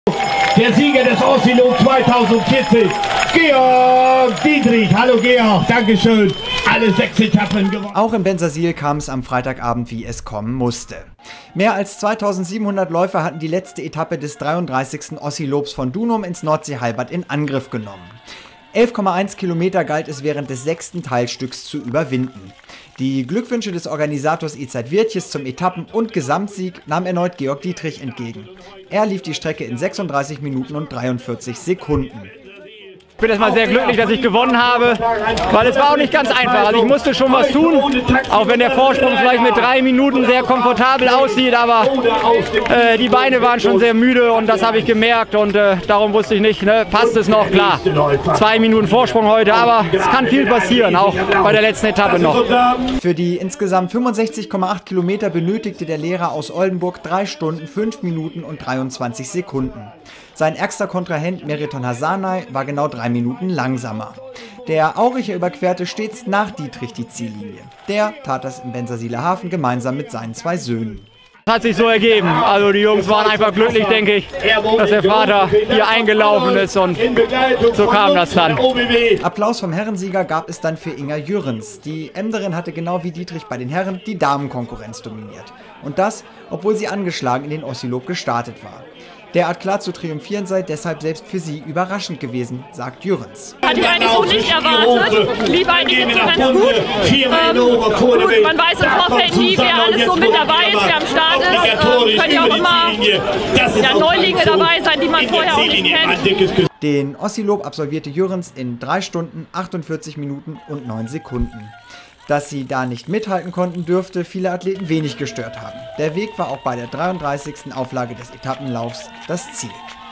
Der Sieger des Ossilob 2014, Georg Dietrich. Hallo Georg, Dankeschön. Alle 6 Etappen gewonnen. Auch in Bensersiel kam es am Freitagabend, wie es kommen musste. Mehr als 2700 Läufer hatten die letzte Etappe des 33. Ossilobs von Dunum ins Nordseehalbad in Angriff genommen. 11,1 Kilometer galt es während des 6. Teilstücks zu überwinden. Die Glückwünsche des Organisators Izard Wirtjes zum Etappen- und Gesamtsieg nahm erneut Georg Dietrich entgegen. Er lief die Strecke in 36 Minuten und 43 Sekunden. Ich bin erstmal sehr glücklich, dass ich gewonnen habe, weil es war auch nicht ganz einfach. Also ich musste schon was tun, auch wenn der Vorsprung vielleicht mit 3 Minuten sehr komfortabel aussieht, aber die Beine waren schon sehr müde und das habe ich gemerkt und darum wusste ich nicht, ne, passt es noch, klar. 2 Minuten Vorsprung heute, aber es kann viel passieren, auch bei der letzten Etappe noch. Für die insgesamt 65,8 Kilometer benötigte der Lehrer aus Oldenburg 3 Stunden, 5 Minuten und 23 Sekunden. Sein ärgster Kontrahent Meriton Hasanay war genau 3 Minuten langsamer. Der Auricher überquerte stets nach Dietrich die Ziellinie. Der tat das im Bensersieler Hafen gemeinsam mit seinen 2 Söhnen. Hat sich so ergeben. Also die Jungs waren einfach glücklich, denke ich, dass der Vater hier eingelaufen ist und so kam das dann. Applaus vom Herrensieger gab es dann für Inga Jürrens. Die Emderin hatte genau wie Dietrich bei den Herren die Damenkonkurrenz dominiert. Und das, obwohl sie angeschlagen in den Ossilob gestartet war. Derart klar zu triumphieren sei deshalb selbst für sie überraschend gewesen, sagt Jürrens. Hatte ich eigentlich so nicht erwartet. Lief eigentlich jetzt so ganz gut. Gut, man weiß im Vorfeld nie, wer alles so mit dabei ist, wer am Start ist. Können ja auch immer Neulinge dabei sein, die man vorher auch nicht kennt. Den Ossilob absolvierte Jürrens in 3 Stunden, 48 Minuten und 9 Sekunden. Dass sie da nicht mithalten konnten, dürfte viele Athleten wenig gestört haben. Der Weg war auch bei der 33. Auflage des Etappenlaufs das Ziel.